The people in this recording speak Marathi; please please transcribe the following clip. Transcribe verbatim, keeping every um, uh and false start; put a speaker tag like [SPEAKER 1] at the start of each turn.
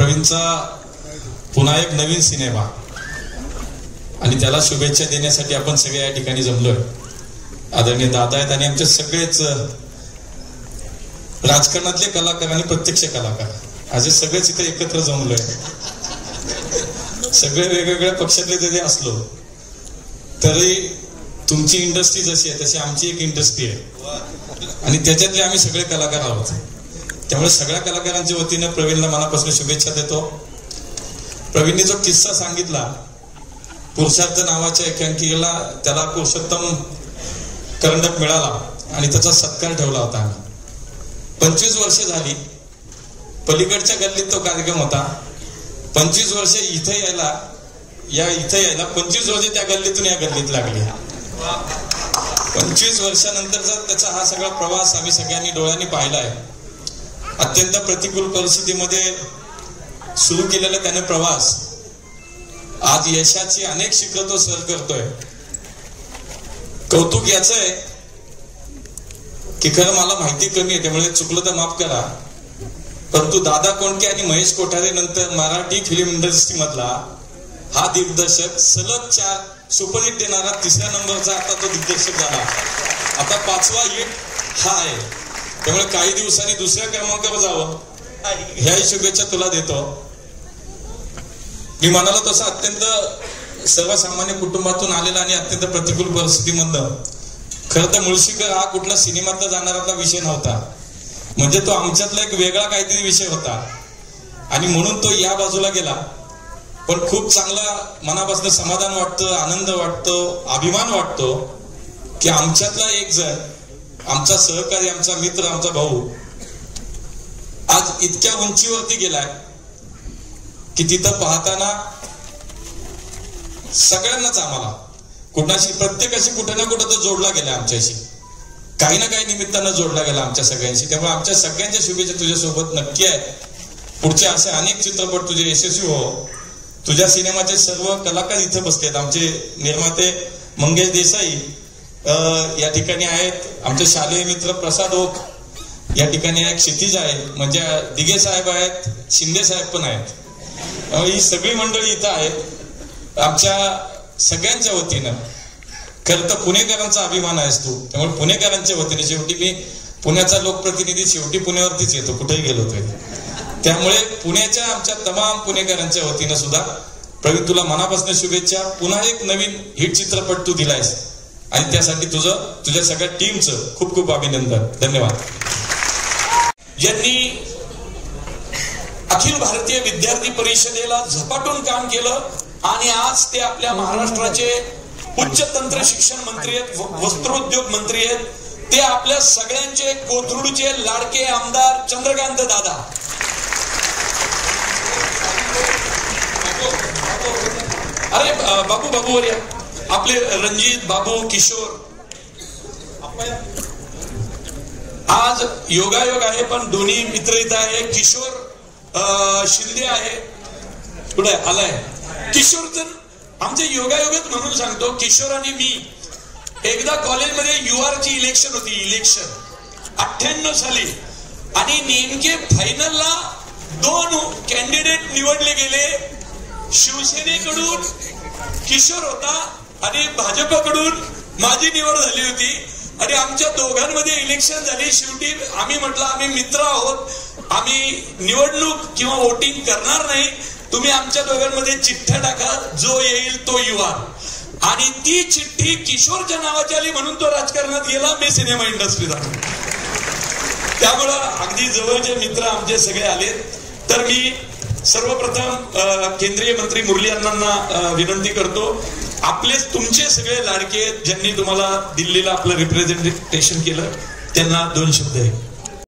[SPEAKER 1] प्रवीणचा पुन्हा एक नवीन सिनेमा आणि त्याला शुभेच्छा देण्यासाठी आपण सगळे या ठिकाणी जमलोय. आदरणीय दादा आहेत आणि आमचे सगळेच राजकारणातले कलाकार आणि प्रत्यक्ष कलाकार आज सगळेच इथे एकत्र जमलोय. सगळे वेगवेगळ्या पक्षातले जरी असलो तरी तुमची इंडस्ट्री जशी आहे तशी आमची एक इंडस्ट्री आहे आणि त्याच्यातले आम्ही सगळे कलाकार आहोत. त्यामुळे सगळ्या कलाकारांच्या वतीने प्रवीणला मनापासून शुभेच्छा देतो. प्रवीणने जो किस्सा सांगितला, पुरुषार्थ नावाच्या एकांकिकेला त्याला पुरुषोत्तम करंडक मिळाला आणि त्याचा सत्कार ठेवला होता. आम्ही पंचवीस वर्ष झाली, पलीकडच्या गल्लीत तो कार्यक्रम होता. पंचवीस वर्ष इथे यायला या इथे यायला पंचवीस वर्ष त्या गल्लीतून या गल्लीत लागली. पंचवीस वर्षानंतरचा त्याचा हा सगळा प्रवास आम्ही सगळ्यांनी डोळ्यांनी पाहिला आहे. अत्यंत प्रतिकूल परिस्थितीमध्ये सुरू केलेला त्याने प्रवास आज यशाची अनेक शिखर तो सर करतोय. कौतुक याच आहे की खरं मला माहिती कमी आहे त्यामुळे चुकलं तर माफ करा, परंतु दादा कोंडके आणि महेश कोठारे नंतर मराठी फिल्म इंडस्ट्री मधला हा दिग्दर्शक सलग चार सुपरहिट देणारा तिसऱ्या नंबरचा आता तो दिग्दर्शक झाला. आता पाचवा हिट हा आहे. त्यामुळे काही दिवसांनी दुसऱ्या क्रमांकावर जावं ह्याही शुभेच्छा तुला देतो. मी म्हणालो तसं अत्यंत सर्वसामान्य कुटुंबातून आलेला आणि अत्यंत प्रतिकूल परिस्थितीमधनं खरं तर मुळशीकर हा कुठला सिनेमातला जाणारा विषय नव्हता. म्हणजे तो आमच्यातला एक वेगळा काहीतरी विषय होता आणि म्हणून तो या बाजूला गेला. पण खूप चांगला मनापासून समाधान वाटतं, आनंद वाटतो, अभिमान वाटतो की आमच्यातला एक जण, आमचा सहकारी, आमचा मित्र, आमचा भाऊ आज इतक्या उंचीवरती गेलाय की तिथं पाहताना सगळ्यांनाच आम्हाला कुणाशी प्रत्येकाशी कुठे ना कुठं तर जोडला गेला, आमच्याशी काही ना काही निमित्तानं जोडला गेला आमच्या सगळ्यांशी. त्यामुळे आमच्या सगळ्यांच्या शुभेच्छा तुझ्यासोबत नक्की आहेत. पुढचे असे अनेक चित्रपट तुझे यशस्वी हो. तुझ्या सिनेमाचे सर्व कलाकार इथे बसलेत. आमचे निर्माते मंगेश देसाई या ठिकाणी आहेत, आमचे शालेय मित्र प्रसाद ओक या ठिकाणी आहे, क्षितिज आहे, म्हणजे दिघे साहेब आहेत, शिंदे साहेब पण आहेत. ही सगळी मंडळी इथं आहेत. आमच्या सगळ्यांच्या वतीनं खरं तर पुणेकरांचा अभिमान आहेस तू, त्यामुळे पुणेकरांच्या वतीने शेवटी मी पुण्याचा लोकप्रतिनिधी, शेवटी पुण्यावरतीच येतो कुठेही गेलो तरी. त्यामुळे पुण्याच्या आमच्या तमाम पुणेकरांच्या वतीनं सुद्धा प्रवीण तुला मनापासून शुभेच्छा. पुन्हा एक नवीन हिट चित्रपट तू दिलायस आणि त्यासाठी तुझं तुझ्या सगळ्या टीमचं खूप खूप अभिनंदन. धन्यवाद. ज्यांनी अखिल भारतीय विद्यार्थी परिषदेला झपाटून काम केलं आणि आज ते आपल्या महाराष्ट्राचे उच्च तंत्र शिक्षण मंत्री आहेत, वस्त्रोद्योग मंत्री आहेत, ते आपल्या सगळ्यांचे कोथरूडचे लाडके आमदार चंद्रकांत दादा. अरे बाबू बाबू वर या. आपले रणजित बाबू किशोर. आज योगायोग आहे पण दोन्ही मित्र इथं आहे. किशोर शिंदे आहे, कुठे आलाय किशोर. तर आमचे योगायोगच म्हणून सांगतो, किशोर आणि मी एकदा कॉलेजमध्ये युआर ची इलेक्शन होती, इलेक्शन अठ्ठ्याण्णव साली, आणि नेमके फायनलला दोन कॅन्डिडेट निवडले गेले. शिवसेनेकडून किशोर होता आणि भाजपकडून माझी निवड झाली होती आणि आमच्या दोघांमध्ये इलेक्शन झाली. शेवटी आम्ही म्हटलं आम्ही मित्र आहोत, आम्ही निवडणूक किंवा वोटिंग करणार नाही, तुम्ही आमच्या दोघांमध्ये चिठ्ठ्या टाका, जो येईल तो युवा. आणि ती चिठ्ठी किशोरच्या नावाची आली म्हणून तो राजकारणात गेला, मी सिनेमा इंडस्ट्रीत आलो. त्यामुळं अगदी जवळचे मित्र आमचे सगळे आले. तर मी सर्वप्रथम केंद्रीय मंत्री मुरली अण्णांना विनंती करतो, आपलेच तुमचे सगळे लाडके ज्यांनी तुम्हाला दिल्लीला आपलं रिप्रेझेंटेशन केलं त्यांना दोन शब्द आहे.